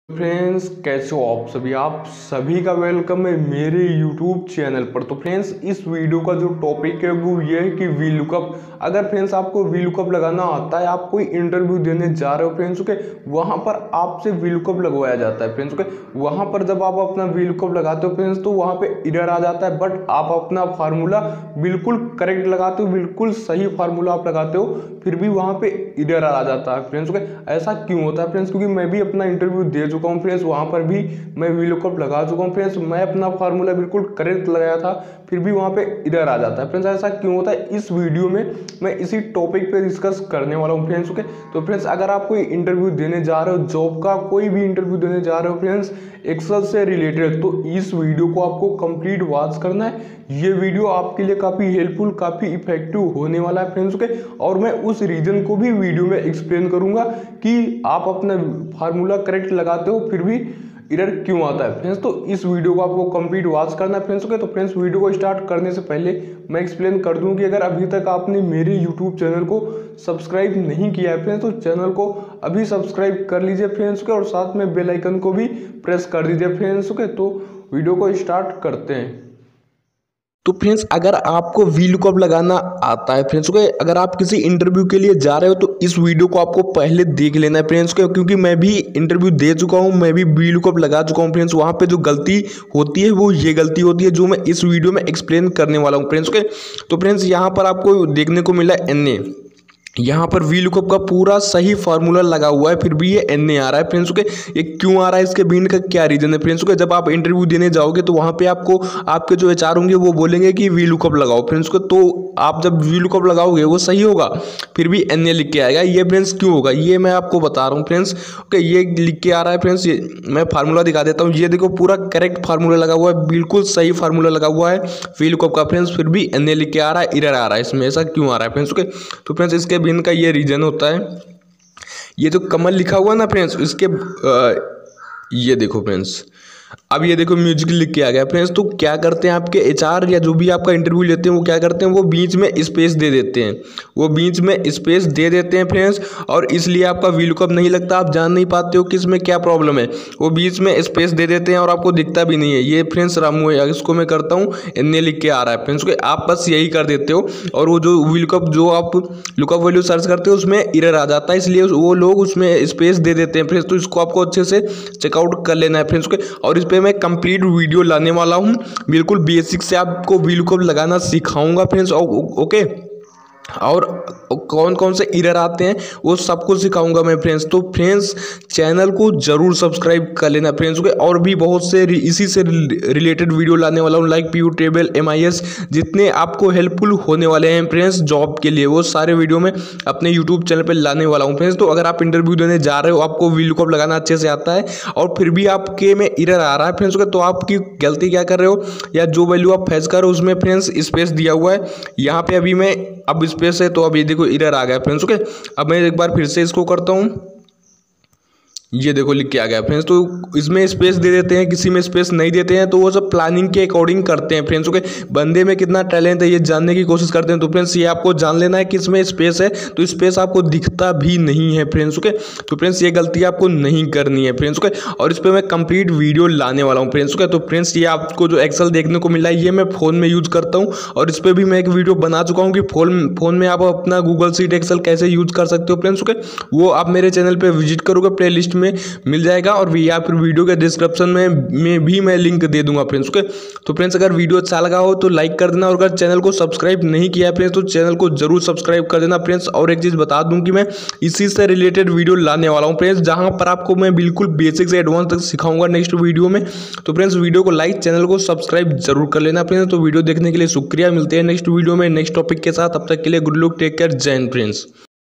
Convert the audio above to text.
Friends, कैसे हो आप सभी का वेलकम है मेरे यूट्यूब चैनल पर। तो फ्रेंड्स, इस वीडियो का जो टॉपिक है वो ये है कि वी लुकअप। अगर फ्रेंड्स आपको वी लुकअप लगाना आता है, आप कोई इंटरव्यू देने जा रहे हो फ्रेंड्स, ओके, वहाँ पर आपसे वी लुकअप लगवाया जाता है फ्रेंड्स, ओके। वहाँ पर जब आप अपना वी लुकअप लगाते हो फ्रेंड्स, तो वहाँ पे एरर आ जाता है, बट आप अपना फार्मूला बिल्कुल करेक्ट लगाते हो, बिल्कुल सही फार्मूला आप लगाते हो, फिर भी वहाँ पे एरर आ जाता है फ्रेंड्स, ओके। ऐसा क्यों होता है फ्रेंड्स? क्योंकि मैं भी अपना इंटरव्यू दे चुका हूँ फ्रेंड्स, वहाँ पर भी मैं वी लुकअप लगा चुका हूँ फ्रेंड्स। मैं अपना फार्मूला बिल्कुल करेक्ट लगाया था, फिर भी वहाँ पे एरर आ जाता है फ्रेंड्स। ऐसा क्यों होता है? इस वीडियो में मैं इसी टॉपिक पे डिस्कस करने वाला हूँ फ्रेंड्स, ओके। तो फ्रेंड्स, अगर आप कोई इंटरव्यू देने जा रहे हो, जॉब का कोई भी इंटरव्यू देने जा रहे हो फ्रेंड्स, एक्सेल से रिलेटेड, तो इस वीडियो को आपको कंप्लीट वॉच करना है। ये वीडियो आपके लिए काफ़ी हेल्पफुल, काफ़ी इफेक्टिव होने वाला है फ्रेंड्स, ओके। और मैं उस रीजन को भी वीडियो में एक्सप्लेन करूंगा कि आप अपना फार्मूला करेक्ट लगाते हो फिर भी एरर क्यों आता है फ्रेंड्स। तो इस वीडियो को आपको कंप्लीट वॉच करना है फ्रेंड्स, ओके। तो फ्रेंड्स, वीडियो को स्टार्ट करने से पहले मैं एक्सप्लेन कर दूं कि अगर अभी तक आपने मेरे यूट्यूब चैनल को सब्सक्राइब नहीं किया है फ्रेंड्स, तो चैनल को अभी सब्सक्राइब कर लीजिए फ्रेंड्स, ओके। और साथ में बेल आइकन को भी प्रेस कर दीजिए फ्रेंड्स, ओके। तो वीडियो को स्टार्ट करते हैं। तो फ्रेंड्स, अगर आपको वी लुकअप लगाना आता है फ्रेंड्स, ओके, अगर आप किसी इंटरव्यू के लिए जा रहे हो तो इस वीडियो को आपको पहले देख लेना है फ्रेंड्स, क्योंकि मैं भी इंटरव्यू दे चुका हूं, मैं भी वी लुकअप लगा चुका हूं फ्रेंड्स। वहां पे जो गलती होती है वो ये गलती होती है जो मैं इस वीडियो में एक्सप्लेन करने वाला हूँ फ्रेंड्स, ओके। तो फ्रेंड्स, यहाँ पर आपको देखने को मिला NA, यहाँ पर वी लुकअप का पूरा सही फार्मूला लगा हुआ है, फिर भी ये NA आ रहा है फ्रेंड्स, ओके। ये क्यों आ रहा है, इसके बीच का क्या रीजन है फ्रेंड्स, ओके। जब आप इंटरव्यू देने जाओगे तो वहाँ पे आपको आपके जो HR होंगे वो बोलेंगे कि वी लुकअप लगाओ फ्रेंड्स को। तो आप जब वी लुकअप लगाओगे वो सही होगा, फिर भी NA लिख के आएगा। ये फ्रेंड्स क्यों होगा ये मैं आपको बता रहा हूँ फ्रेंड्स, ओके। ये लिख के आ रहा है फ्रेंड्स, ये मैं फार्मूला दिखा देता हूँ। ये देखो, पूरा करेक्ट फार्मूला लगा हुआ है, बिल्कुल सही फार्मूला लगा हुआ है वी लुकअप का फ्रेंड्स, फिर भी NA लिख के आ रहा है, एरर आ रहा है इसमें। ऐसा क्यों आ रहा है फ्रेंड्स, ओके। तो फ्रेंड्स, इसके बिन का ये रीजन होता है। ये जो कमल लिखा हुआ ना फ्रेंड्स, इसके ये देखो फ्रेंड्स, अब ये देखो म्यूजिक लिख के आ गया फ्रेंड्स। तो क्या करते हैं आपके HR या जो भी आपका इंटरव्यू लेते हैं वो क्या करते हैं, वो बीच में स्पेस दे देते हैं, वो बीच में स्पेस दे देते हैं फ्रेंड्स, और इसलिए आपका वी लुकअप नहीं लगता। आप जान नहीं पाते हो कि इसमें क्या प्रॉब्लम है। वो बीच में स्पेस दे देते हैं और आपको दिखता भी नहीं है। ये फ्रेंड्स रामू है, इसको मैं करता हूँ, NA लिख के आ रहा है फ्रेंड्स, ओके। आप बस यही कर देते हो, और वो जो वी लुकअप जो आप लुकअप वैल्यू सर्च करते हो उसमें एरर आ जाता है, इसलिए वो लोग उसमें स्पेस दे देते हैं फ्रेंड्स। तो इसको आपको अच्छे से चेकआउट कर लेना है फ्रेंड्स, ओके। और इस पर मैं कंप्लीट वीडियो लाने वाला हूं, बिल्कुल बेसिक से आपको वी लुकअप लगाना सिखाऊंगा फ्रेंड्स, ओके। और कौन कौन से एरर आते हैं वो सब कुछ सिखाऊंगा मैं फ्रेंड्स। तो फ्रेंड्स, चैनल को जरूर सब्सक्राइब कर लेना फ्रेंड्स, ओके। और भी बहुत से इसी से रिलेटेड वीडियो लाने वाला हूँ, लाइक PU टेबल, MIS, जितने आपको हेल्पफुल होने वाले हैं फ्रेंड्स जॉब के लिए, वो सारे वीडियो में अपने यूट्यूब चैनल पर लाने वाला हूँ फ्रेंड्स। तो अगर आप इंटरव्यू देने जा रहे हो, आपको वी लुकअप लगाना अच्छे से आता है और फिर भी आपके में एरर आ रहा है फ्रेंड्स, ओके, तो आपकी गलती क्या कर रहे हो, या जो वैल्यू आप फेच कर रहे हो उसमें फ्रेंड्स स्पेस दिया हुआ है। यहाँ पे अभी मैं अब स्पेस है, तो अब ये देखो एरर आ गया फ्रेंड्स, ओके। अब मैं एक बार फिर से इसको करता हूँ, ये देखो लिख के आ गया फ्रेंड्स। तो इसमें स्पेस दे देते हैं, किसी में स्पेस नहीं देते हैं, तो वो सब प्लानिंग के अकॉर्डिंग करते हैं फ्रेंड्स, ओके। बंदे में कितना टैलेंट है ये जानने की कोशिश करते हैं। तो फ्रेंड्स, ये आपको जान लेना है कि इसमें स्पेस है, तो स्पेस आपको दिखता भी नहीं है फ्रेंड्स, ओके। तो फ्रेंड्स, ये गलती आपको नहीं करनी है फ्रेंड्स, ओके। और इस पर मैं कंप्लीट वीडियो लाने वाला हूँ फ्रेंड्स, ओके। तो फ्रेंड्स, ये आपको जो एक्सेल देखने को मिला है ये मैं फ़ोन में यूज करता हूँ, और इस पर भी मैं एक वीडियो बना चुका हूँ कि फोन में आप अपना गूगल शीट एक्सेल कैसे यूज कर सकते हो फ्रेंड्स, ओके। वो आप मेरे चैनल पर विजिट करोगे, प्ले लिस्ट में मिल जाएगा, और या फिर वीडियो के डिस्क्रिप्शन में भी मैं लिंक दे दूंगा फ्रेंड्स, ओके। तो फ्रेंड्स, अगर वीडियो अच्छा लगा हो तो लाइक कर देना, और अगर चैनल को सब्सक्राइब नहीं किया है फ्रेंड्स तो चैनल को जरूर सब्सक्राइब कर देना फ्रेंड्स। और एक चीज़ बता दूं कि मैं इसी से रिलेटेड वीडियो लाने वाला हूं फ्रेंड्स, जहां पर आपको मैं बिल्कुल बेसिक से एडवांस तक सिखाऊंगा नेक्स्ट वीडियो में। तो फ्रेंड्स, वीडियो को लाइक, चैनल को सब्सक्राइब जरूर कर लेना फ्रेंड्स। तो वीडियो देखने के लिए शुक्रिया, मिलते हैं नेक्स्ट वीडियो में नेक्स्ट टॉपिक के साथ। तब तक के लिए गुड लक, टेक केयर, जय हिंद फ्रेंड्स।